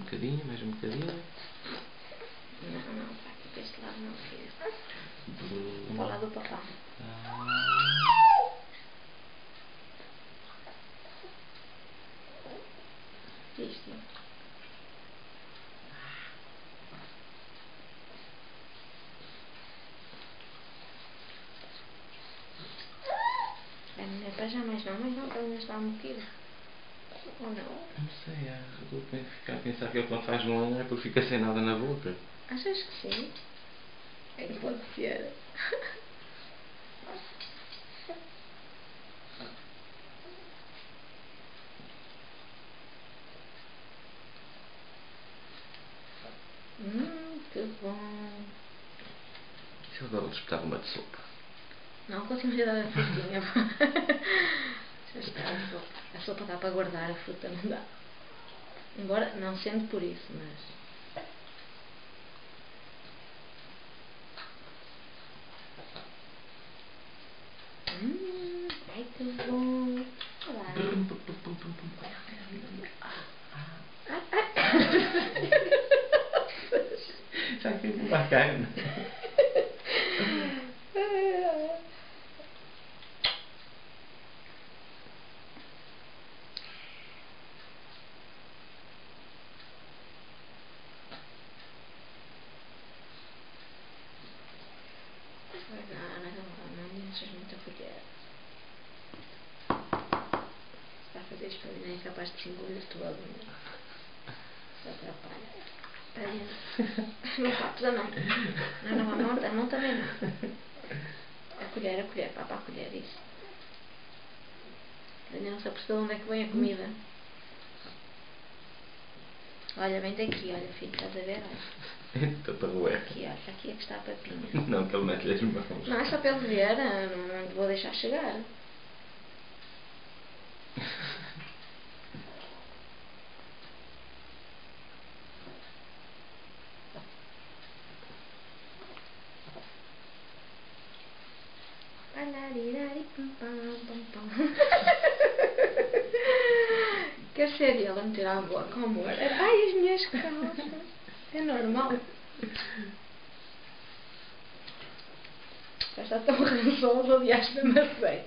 bocadinho, mais um bocadinho. Não, está aqui deste lado não, filho. Para o lado do papá. Isto. Não é para já, mas não, que ele ainda está motivo. Ou não? Não sei, eu estou a pensar que ele quando faz um ano é porque fica sem nada na boca. Achas que sim? É que pode ser. Que bom. Se eu agora vou disputar uma de sopa. Não consigo dar a frutinha. Já está a sopa. A sopa dá para guardar, a fruta não dá. Embora não sendo por isso, mas... Ai que bom. Olá. Já que é bacana. Não deixas muito a colher. Se está a fazer espelho, é capaz de se engolir todo. Se atrapalha. Para dentro. Não papes a mão. Não, a mão também não. A colher, papa a colher, isso. Ainda não se apercebeu onde é que vem a comida. Olha, vem daqui, olha filho, estás a ver? Olha. Aqui, olha, aqui é que está a papinha. Não, que ele mete-lhe as mãos. Não, é só para ele ver, não te vou deixar chegar. Quer ser ele a meter a boca, amor? Ai, as minhas calças. É normal. Já está tão rançoso, aliás, da maçã.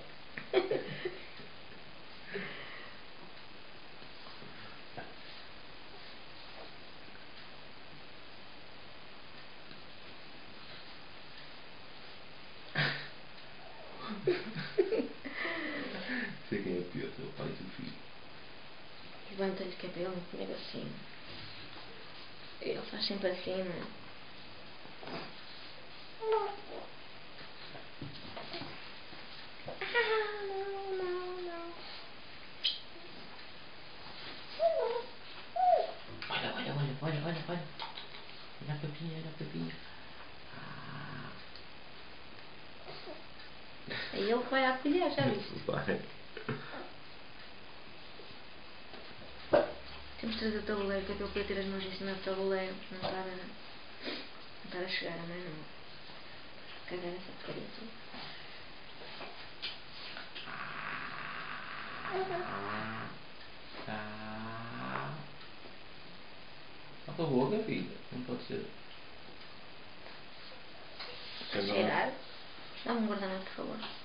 Sei quem é o pior, seu pai e seu filho. Levanta-lhe que é para ele não comer assim. Ele faz sempre assim, não é? Olha. Olha a papinha. Aí ele vai à colher, já viste? Vai. Temos de trazer o tabuleiro, que é para ele poder ter as mãos em cima do tabuleiro, não estar a chegar a mãe, não. Cagar essa porcaria toda. A tua boca, filha, não pode ser. Cheirar? Dá-me um guardanapo, por favor.